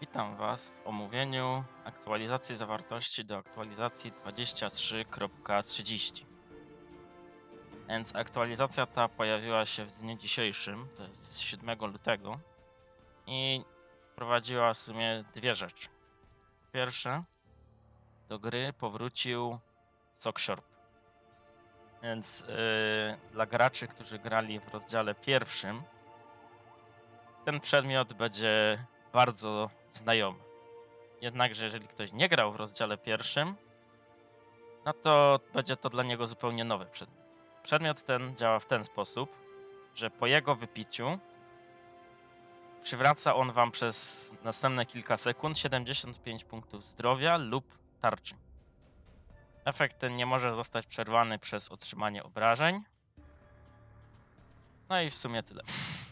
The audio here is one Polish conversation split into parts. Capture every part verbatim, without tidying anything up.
Witam Was w omówieniu aktualizacji zawartości do aktualizacji dwadzieścia trzy kropka trzydzieści. Więc aktualizacja ta pojawiła się w dniu dzisiejszym, to jest siódmego lutego, i wprowadziła w sumie dwie rzeczy. Pierwsze, do gry powrócił Sockshorp. Więc yy, dla graczy, którzy grali w rozdziale pierwszym, ten przedmiot będzie bardzo znajomy. Jednakże jeżeli ktoś nie grał w rozdziale pierwszym, no to będzie to dla niego zupełnie nowy przedmiot. Przedmiot ten działa w ten sposób, że po jego wypiciu przywraca on wam przez następne kilka sekund siedemdziesiąt pięć punktów zdrowia lub tarczy. Efekt ten nie może zostać przerwany przez otrzymanie obrażeń. No i w sumie tyle.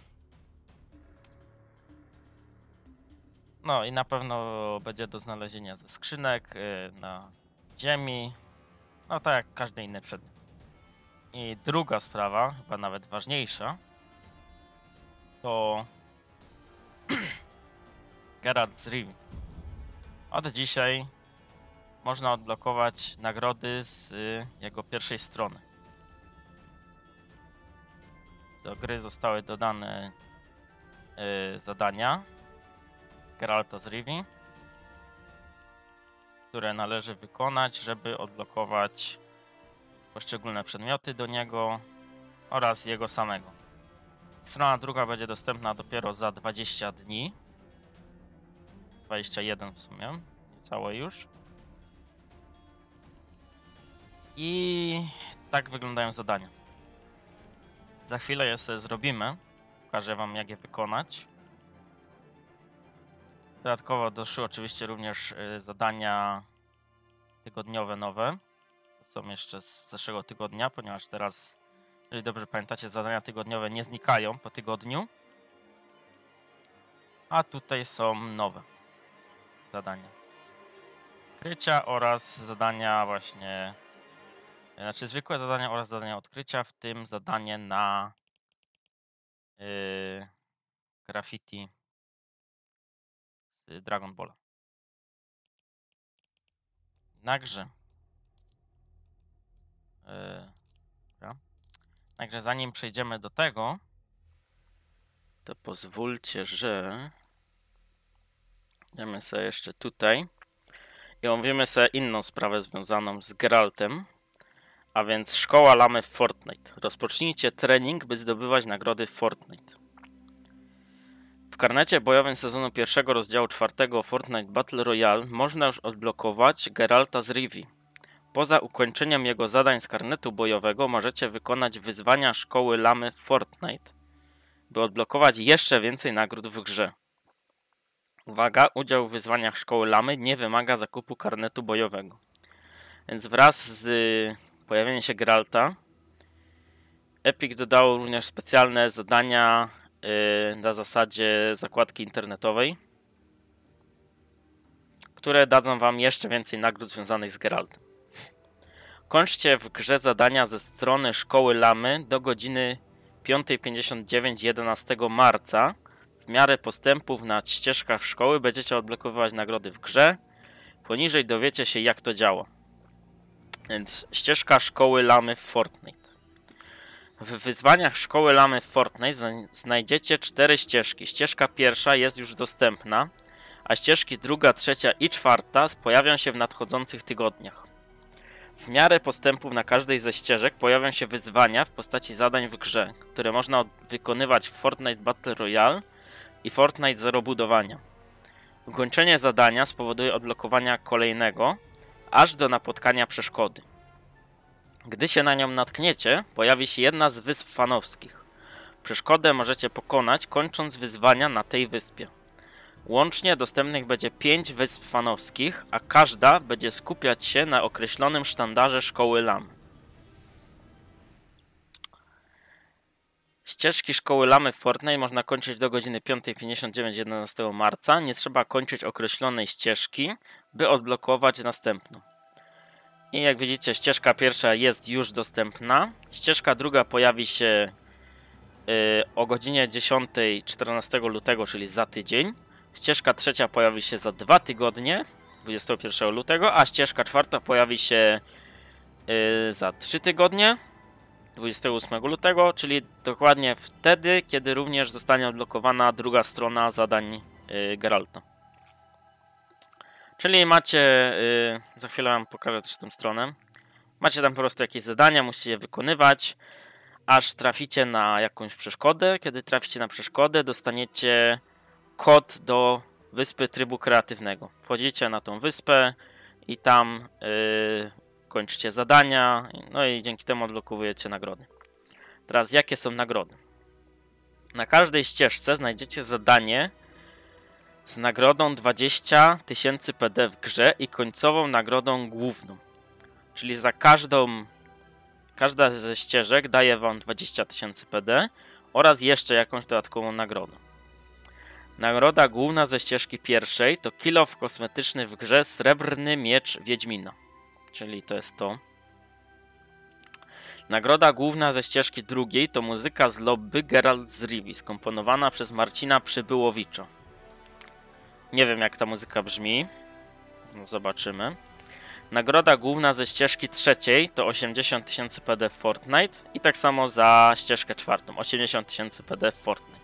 No i na pewno będzie do znalezienia ze skrzynek, yy, na ziemi, no tak jak każdy inny przedmiot. I druga sprawa, chyba nawet ważniejsza, to Geralt z Rivii. Od dzisiaj można odblokować nagrody z y, jego pierwszej strony. Do gry zostały dodane y, zadania Geralta z Rivii, które należy wykonać, żeby odblokować poszczególne przedmioty do niego oraz jego samego. Strona druga będzie dostępna dopiero za dwadzieścia dni. dwadzieścia jeden w sumie, niecałe już. I tak wyglądają zadania. Za chwilę je sobie zrobimy. Pokażę wam, jak je wykonać. Dodatkowo doszły oczywiście również y, zadania tygodniowe nowe. To są jeszcze z zeszłego tygodnia, ponieważ teraz, jeżeli dobrze pamiętacie, zadania tygodniowe nie znikają po tygodniu. A tutaj są nowe zadania. Odkrycia oraz zadania właśnie... Znaczy zwykłe zadania oraz zadania odkrycia, w tym zadanie na yy, graffiti z Dragon Balla. Jednakże, yy, Także zanim przejdziemy do tego, to pozwólcie, że idziemy sobie jeszcze tutaj i omówimy sobie inną sprawę związaną z Geraltem, a więc Szkoła Lamy w Fortnite. Rozpocznijcie trening, by zdobywać nagrody w Fortnite. W karnecie bojowym sezonu pierwszego rozdziału czwartego Fortnite Battle Royale można już odblokować Geralta z Rivii. Poza ukończeniem jego zadań z karnetu bojowego możecie wykonać wyzwania Szkoły Lamy w Fortnite, by odblokować jeszcze więcej nagród w grze. Uwaga, udział w wyzwaniach Szkoły Lamy nie wymaga zakupu karnetu bojowego. Więc wraz z pojawieniem się Geralta, Epic dodał również specjalne zadania yy, na zasadzie zakładki internetowej, które dadzą wam jeszcze więcej nagród związanych z Geraltem. Kończcie w grze zadania ze strony Szkoły Lamy do godziny piąta pięćdziesiąt dziewięć jedenastego marca. W miarę postępów na ścieżkach szkoły będziecie odblokowywać nagrody w grze. Poniżej dowiecie się, jak to działa. Więc ścieżka Szkoły Lamy w Fortnite. W wyzwaniach Szkoły Lamy w Fortnite znajdziecie cztery ścieżki. Ścieżka pierwsza jest już dostępna, a ścieżki druga, trzecia i czwarta pojawią się w nadchodzących tygodniach. W miarę postępów na każdej ze ścieżek pojawią się wyzwania w postaci zadań w grze, które można wykonywać w Fortnite Battle Royale i Fortnite Zero Budowania. Ukończenie zadania spowoduje odblokowania kolejnego, aż do napotkania przeszkody. Gdy się na nią natkniecie, pojawi się jedna z wysp fanowskich. Przeszkodę możecie pokonać, kończąc wyzwania na tej wyspie. Łącznie dostępnych będzie pięć wysp fanowskich, a każda będzie skupiać się na określonym sztandarze Szkoły Lamy. Ścieżki Szkoły Lamy w Fortnite można kończyć do godziny piąta pięćdziesiąt dziewięć jedenastego marca. Nie trzeba kończyć określonej ścieżki, by odblokować następną. I jak widzicie, ścieżka pierwsza jest już dostępna. Ścieżka druga pojawi się yy, o godzinie dziesiątej czternastego lutego, czyli za tydzień. Ścieżka trzecia pojawi się za dwa tygodnie, dwudziestego pierwszego lutego, a ścieżka czwarta pojawi się yy, za trzy tygodnie, dwudziestego ósmego lutego, czyli dokładnie wtedy, kiedy również zostanie odblokowana druga strona zadań yy, Geralta. Czyli macie, yy, za chwilę wam pokażę też tę stronę, macie tam po prostu jakieś zadania, musicie je wykonywać, aż traficie na jakąś przeszkodę. Kiedy traficie na przeszkodę, dostaniecie kod do wyspy trybu kreatywnego. Wchodzicie na tą wyspę i tam yy, kończycie zadania, no i dzięki temu odblokowujecie nagrody. Teraz jakie są nagrody? Na każdej ścieżce znajdziecie zadanie z nagrodą dwadzieścia tysięcy P D w grze i końcową nagrodą główną. Czyli za każdą, każda ze ścieżek daje wam dwadzieścia tysięcy P D oraz jeszcze jakąś dodatkową nagrodę. Nagroda główna ze ścieżki pierwszej to kill-off kosmetyczny w grze Srebrny Miecz Wiedźmina. Czyli to jest to. Nagroda główna ze ścieżki drugiej to muzyka z lobby Geralt z Rivii, skomponowana przez Marcina Przybyłowicza. Nie wiem jak ta muzyka brzmi. No, zobaczymy. Nagroda główna ze ścieżki trzeciej to osiemdziesiąt tysięcy P D w Fortnite i tak samo za ścieżkę czwartą, osiemdziesiąt tysięcy P D w Fortnite.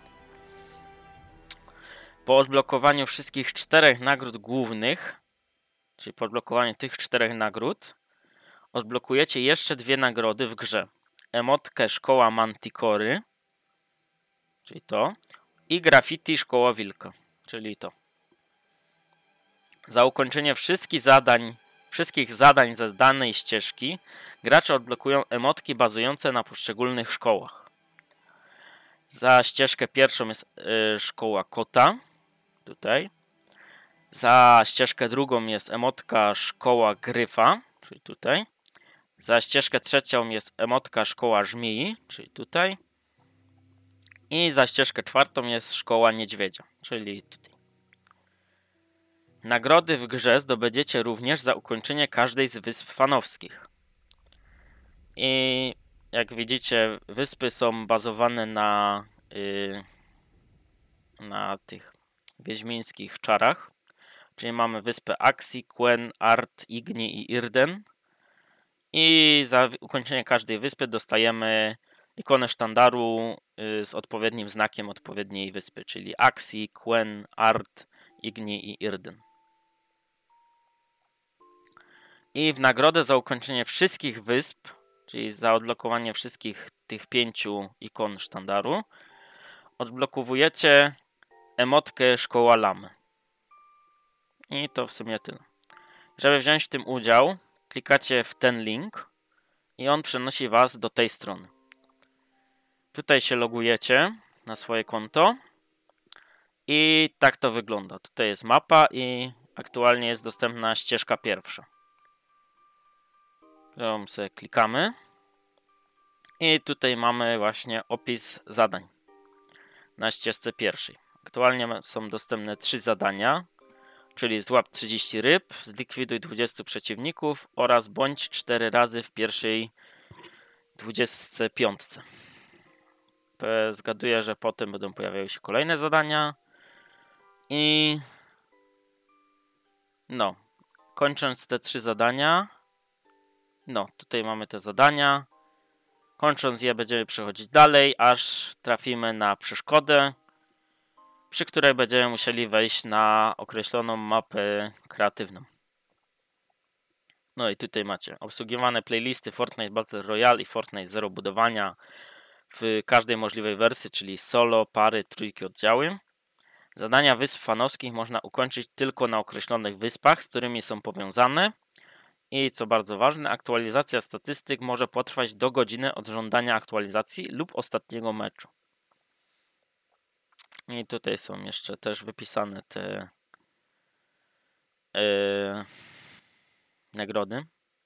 Po odblokowaniu wszystkich czterech nagród głównych, czyli po odblokowaniu tych czterech nagród, odblokujecie jeszcze dwie nagrody w grze. Emotkę Szkoła Manticory, czyli to, i Graffiti Szkoła Wilka, czyli to. Za ukończenie wszystkich zadań, wszystkich zadań ze danej ścieżki gracze odblokują emotki bazujące na poszczególnych szkołach. Za ścieżkę pierwszą jest yy, Szkoła Kota, tutaj. Za ścieżkę drugą jest emotka Szkoła Gryfa, czyli tutaj. Za ścieżkę trzecią jest emotka Szkoła Żmii, czyli tutaj. I za ścieżkę czwartą jest Szkoła Niedźwiedzia, czyli tutaj. Nagrody w grze zdobędziecie również za ukończenie każdej z wysp fanowskich. I jak widzicie, wyspy są bazowane na, yy, na tych wiedźmińskich czarach. Czyli mamy wyspę Axii, Quen, Art, Igni i Irden. I za ukończenie każdej wyspy dostajemy ikonę sztandaru z odpowiednim znakiem odpowiedniej wyspy, czyli Axii, Quen, Art, Igni i Irden. I w nagrodę za ukończenie wszystkich wysp, czyli za odblokowanie wszystkich tych pięciu ikon sztandaru, odblokowujecie emotkę Szkoła Lamy. I to w sumie tyle. Żeby wziąć w tym udział, klikacie w ten link i on przenosi was do tej strony. Tutaj się logujecie na swoje konto i tak to wygląda. Tutaj jest mapa i aktualnie jest dostępna ścieżka pierwsza. Którą sobie klikamy. I tutaj mamy właśnie opis zadań na ścieżce pierwszej. Aktualnie są dostępne trzy zadania, czyli złap trzydzieści ryb, zlikwiduj dwudziestu przeciwników oraz bądź cztery razy w pierwszej dwudziestce piątce. Zgaduję, że potem będą pojawiały się kolejne zadania. I no, kończąc te trzy zadania, no, tutaj mamy te zadania. Kończąc je, będziemy przechodzić dalej, aż trafimy na przeszkodę, przy której będziemy musieli wejść na określoną mapę kreatywną. No i tutaj macie obsługiwane playlisty Fortnite Battle Royale i Fortnite Zero budowania w każdej możliwej wersji, czyli solo, pary, trójki, oddziały. Zadania wysp fanowskich można ukończyć tylko na określonych wyspach, z którymi są powiązane. I co bardzo ważne, aktualizacja statystyk może potrwać do godziny od żądania aktualizacji lub ostatniego meczu. I tutaj są jeszcze też wypisane te yy, nagrody.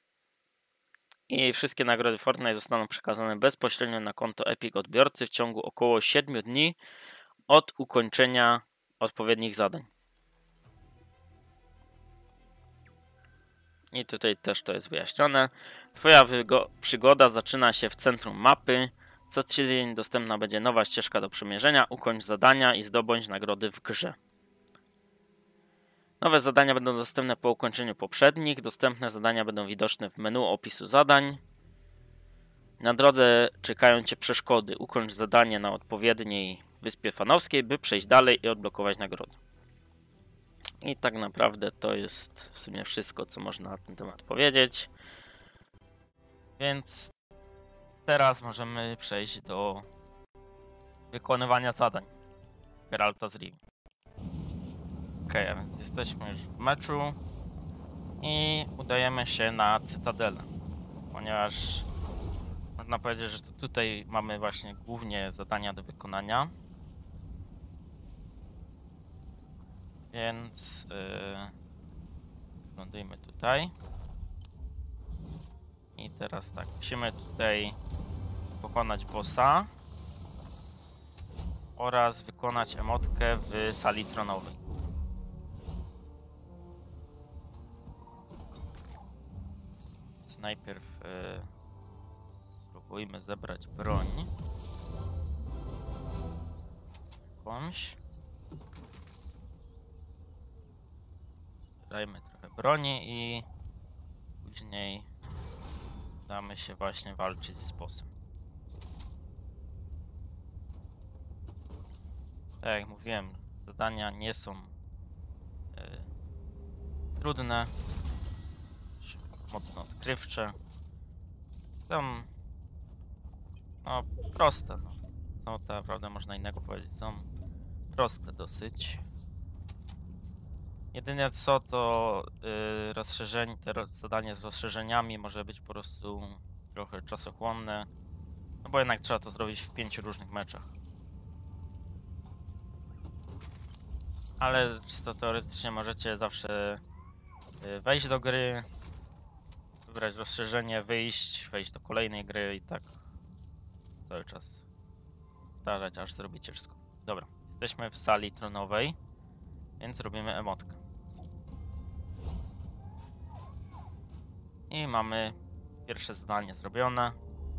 I wszystkie nagrody Fortnite zostaną przekazane bezpośrednio na konto Epic odbiorcy w ciągu około siedmiu dni od ukończenia odpowiednich zadań. I tutaj też to jest wyjaśnione. Twoja przygoda zaczyna się w centrum mapy. Co tydzień dostępna będzie nowa ścieżka do przemierzenia. Ukończ zadania i zdobądź nagrody w grze. Nowe zadania będą dostępne po ukończeniu poprzednich. Dostępne zadania będą widoczne w menu opisu zadań. Na drodze czekają Cię przeszkody. Ukończ zadanie na odpowiedniej wyspie fanowskiej, by przejść dalej i odblokować nagrodę. I tak naprawdę to jest w sumie wszystko, co można na ten temat powiedzieć. Więc teraz możemy przejść do wykonywania zadań Geralta z Rivii. Ok, a więc jesteśmy już w meczu i udajemy się na Cytadelę, ponieważ można powiedzieć, że tutaj mamy właśnie głównie zadania do wykonania. Więc yy, lądujmy tutaj. I teraz tak, musimy tutaj pokonać bossa oraz wykonać emotkę w sali tronowej. Więc najpierw yy, spróbujmy zebrać broń jakąś. Dajmy trochę broni i później damy się właśnie walczyć z bossem. Tak jak mówiłem, zadania nie są y, trudne, mocno odkrywcze. Są no proste, no. Co tak naprawdę można innego powiedzieć, są proste dosyć. Jedynie co to yy, rozszerzenie, te roz, zadanie z rozszerzeniami może być po prostu trochę czasochłonne, no bo jednak trzeba to zrobić w pięciu różnych meczach. Ale czysto teoretycznie możecie zawsze yy, wejść do gry, wybrać rozszerzenie, wyjść, wejść do kolejnej gry i tak cały czas powtarzać, aż zrobicie wszystko. Dobra, jesteśmy w sali tronowej, więc robimy emotkę. I mamy pierwsze zadanie zrobione.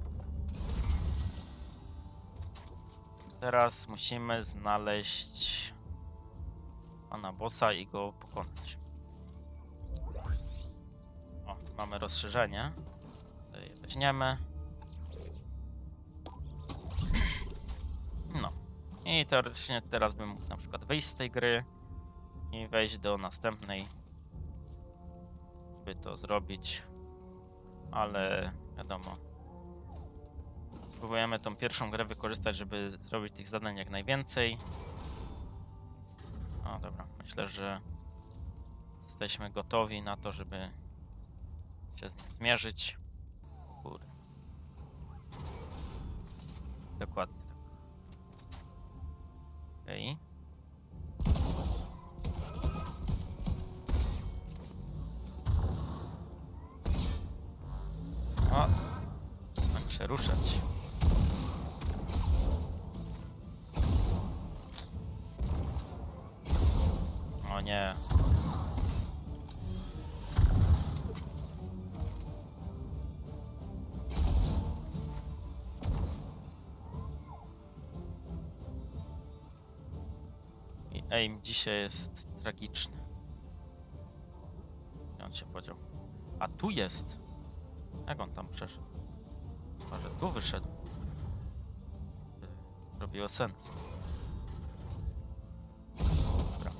Teraz musimy znaleźć pana bossa i go pokonać. O, mamy rozszerzenie. Sobie je weźmiemy. No. I teoretycznie teraz bym mógł na przykład wyjść z tej gry i wejść do następnej, żeby to zrobić. Ale wiadomo, spróbujemy tą pierwszą grę wykorzystać, żeby zrobić tych zadań jak najwięcej. O dobra, myślę, że jesteśmy gotowi na to, żeby się z nim zmierzyć. Kurde. Dokładnie tak. Okej. O, mam się ruszać. O nie. I aim dzisiaj jest tragiczny. Gdzie on się podział? A tu jest! Jak on tam przeszedł? Może tu wyszedł? Robiło sens. Dobra.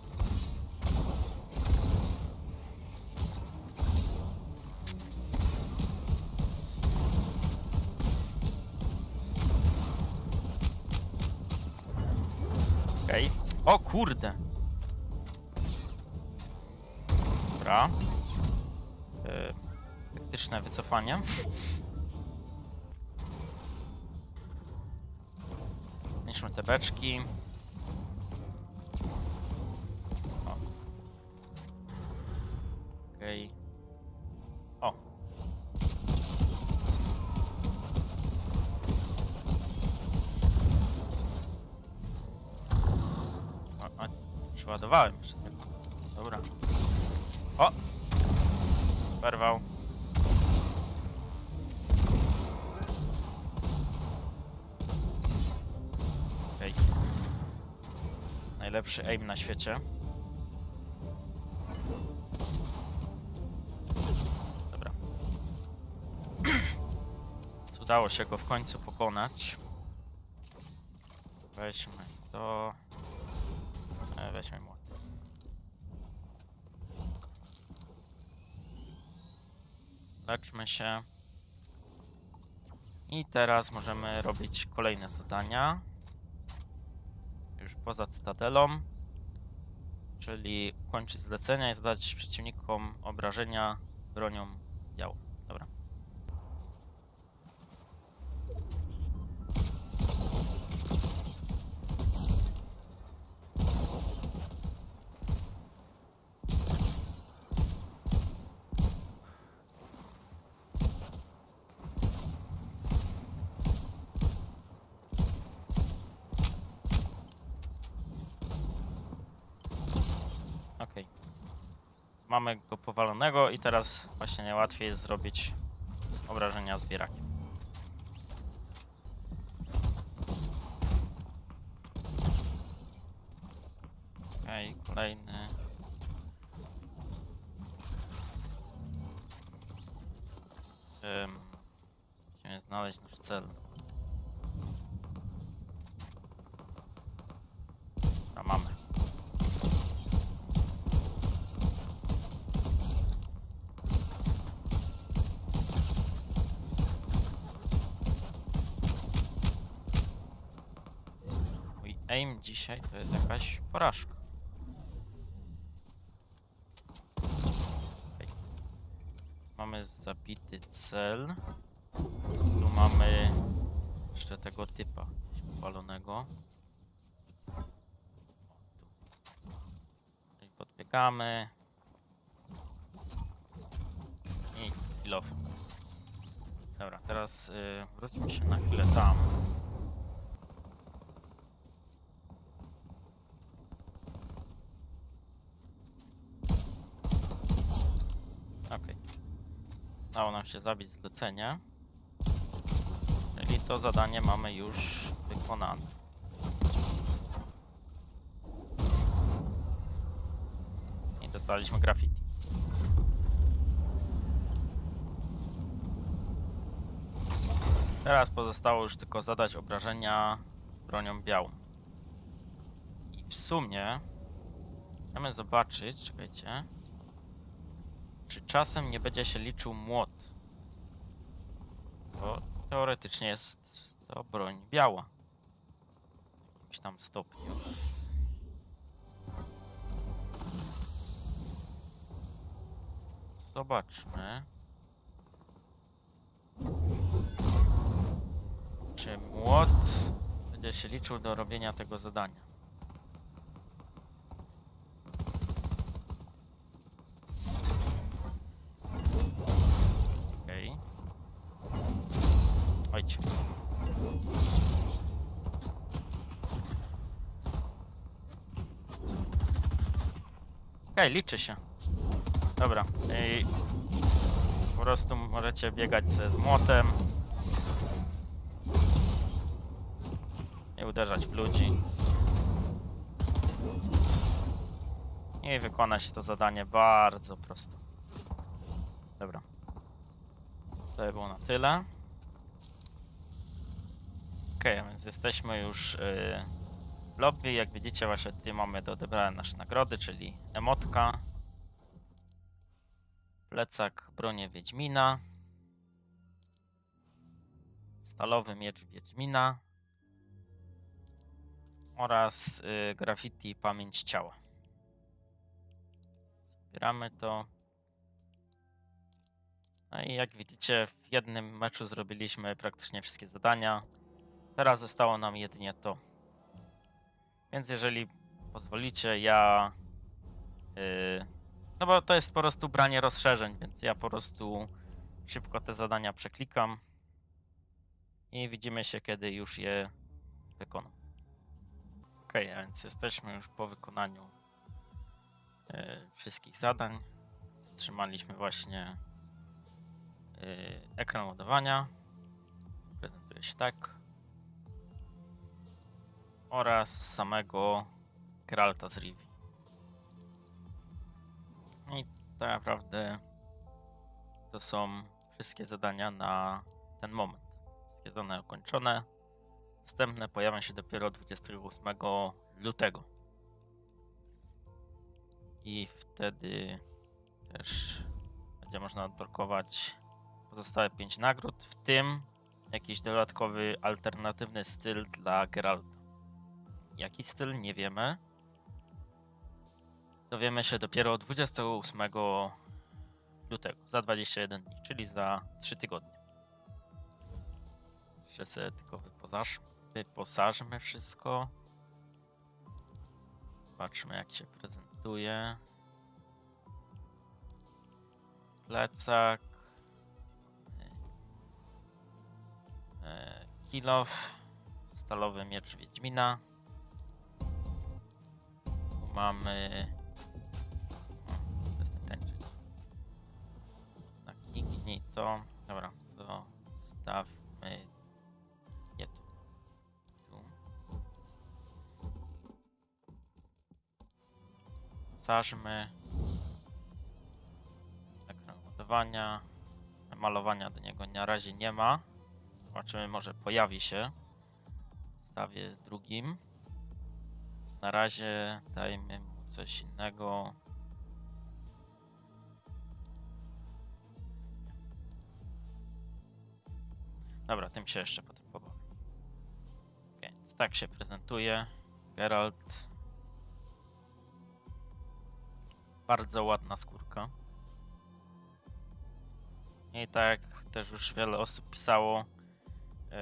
Okej. Okay. O kurde! Dobra. Yy. Taktyczne wycofanie. Zniszczmy te beczki. O. Okej. Okay. O. O, o. Przeładowałem jeszcze tego. Dobra. O! Perwał. Najlepszy aim na świecie. udało się go w końcu pokonać. Weźmy to. E, weźmy młot. Leczmy się. I teraz możemy robić kolejne zadania. Już poza cytadelą. Czyli ukończyć zlecenia i zadać przeciwnikom obrażenia bronią białą. Dobra. Okej. Mamy go powalonego i teraz właśnie najłatwiej jest zrobić obrażenia zbierakiem. Okej, kolejny. Um, musimy znaleźć nasz cel. A mamy. Mój aim dzisiaj to jest jakaś porażka. Okay. Mamy zabity cel. Tu mamy jeszcze tego typa powalonego. Podbiegamy i kill off. Dobra, teraz y, wróćmy się na chwilę tam. Ok. Udało nam się zabić zlecenie. Czyli to zadanie mamy już wykonane. Dostaliśmy graffiti. Teraz pozostało już tylko zadać obrażenia bronią białą. I w sumie chcemy zobaczyć, czekajcie, czy czasem nie będzie się liczył młot. Bo teoretycznie jest to broń biała. W jakimś tam stopniu. Zobaczmy, czy młot będzie się liczył do robienia tego zadania. Okej. Okay. Ojcie. Okej, okay, liczy się. Dobra, i po prostu możecie biegać z młotem i uderzać w ludzi i wykonać to zadanie bardzo prosto. Dobra, to było na tyle. Ok, więc jesteśmy już yy, w lobby. Jak widzicie, właśnie tutaj mamy do odebrania nasze nagrody, czyli emotka, plecak, bronię Wiedźmina, stalowy miecz Wiedźmina oraz y, graffiti pamięć ciała. Zbieramy to. No i jak widzicie, w jednym meczu zrobiliśmy praktycznie wszystkie zadania. Teraz zostało nam jedynie to. Więc jeżeli pozwolicie, ja... Yy, no bo to jest po prostu branie rozszerzeń, więc ja po prostu szybko te zadania przeklikam i widzimy się, kiedy już je wykonam. Ok, a więc jesteśmy już po wykonaniu yy, wszystkich zadań. Zatrzymaliśmy właśnie yy, ekran ładowania. Prezentuje się tak. Oraz samego Geralta z Rivii. I tak naprawdę to są wszystkie zadania na ten moment. Wszystkie zadania ukończone. Następne pojawią się dopiero dwudziestego ósmego lutego. I wtedy też będzie można odblokować pozostałe pięć nagród, w tym jakiś dodatkowy, alternatywny styl dla Geralta. Jaki styl? Nie wiemy. Dowiemy się dopiero dwudziestego ósmego lutego, za dwadzieścia jeden dni, czyli za trzy tygodnie. Jeszcze sobie tylko wyposaż, wyposażmy wszystko. Zobaczmy, jak się prezentuje. Plecak. Kilof. Stalowy miecz Wiedźmina. Tu mamy... O, przestań tańczyć. Znak Ignito. Dobra, to stawmy je tu. Tu. Zażmy. Ekran ładowania. Malowania do niego na razie nie ma. Zobaczymy, może pojawi się w zestawie drugim. Na razie dajmy mu coś innego. Dobra, tym się jeszcze potem pobawię. Okay, więc tak się prezentuje Geralt. Bardzo ładna skórka. I tak jak też już wiele osób pisało, yy,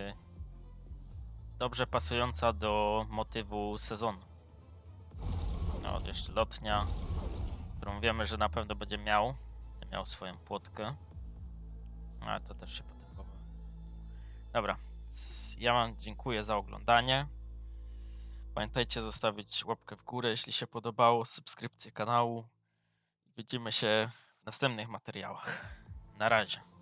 dobrze pasująca do motywu sezonu. No, jeszcze lotnia, którą wiemy, że na pewno będzie miał. Będzie miał swoją płotkę. Ale to też się potem pobawi. Dobra, ja wam dziękuję za oglądanie. Pamiętajcie zostawić łapkę w górę, jeśli się podobało, subskrypcję kanału. Widzimy się w następnych materiałach. Na razie.